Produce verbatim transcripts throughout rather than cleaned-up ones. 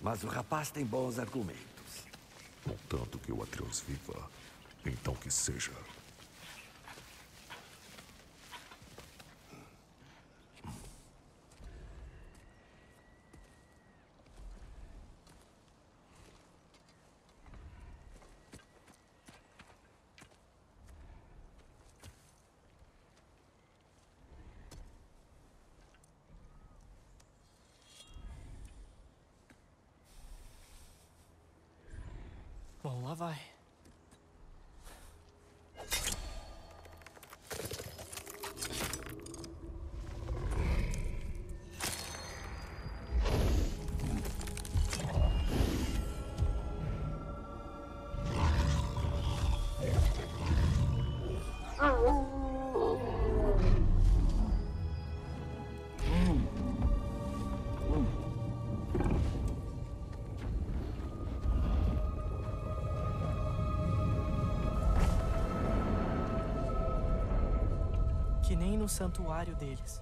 Mas o rapaz tem bons argumentos. Contanto que o Atreus viva, então que seja. Bom, lá vai. Que nem no santuário deles.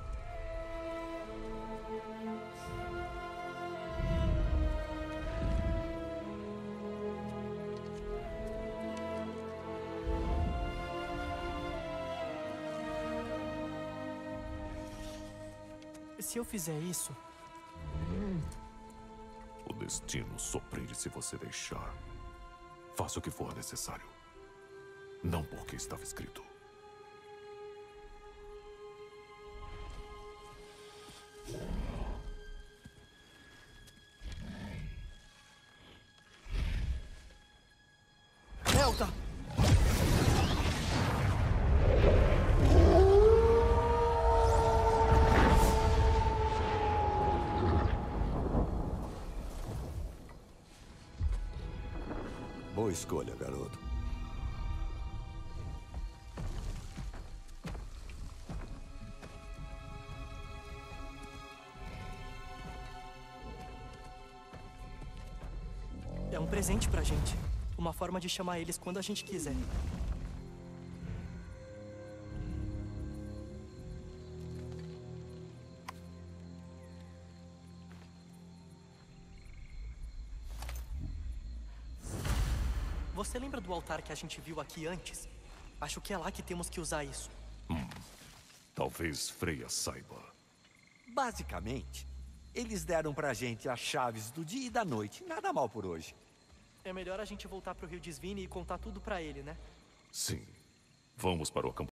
Se eu fizer isso... O destino surpreende se você deixar. Faça o que for necessário. Não porque estava escrito. Elta! Boa escolha, garoto. É um presente pra gente. Uma forma de chamar eles quando a gente quiser. Você lembra do altar que a gente viu aqui antes? Acho que é lá que temos que usar isso. Hum, talvez Freya saiba. Basicamente, eles deram pra gente as chaves do dia e da noite. Nada mal por hoje. É melhor a gente voltar pro Rio Desvine e contar tudo pra ele, né? Sim. Vamos para o acampamento.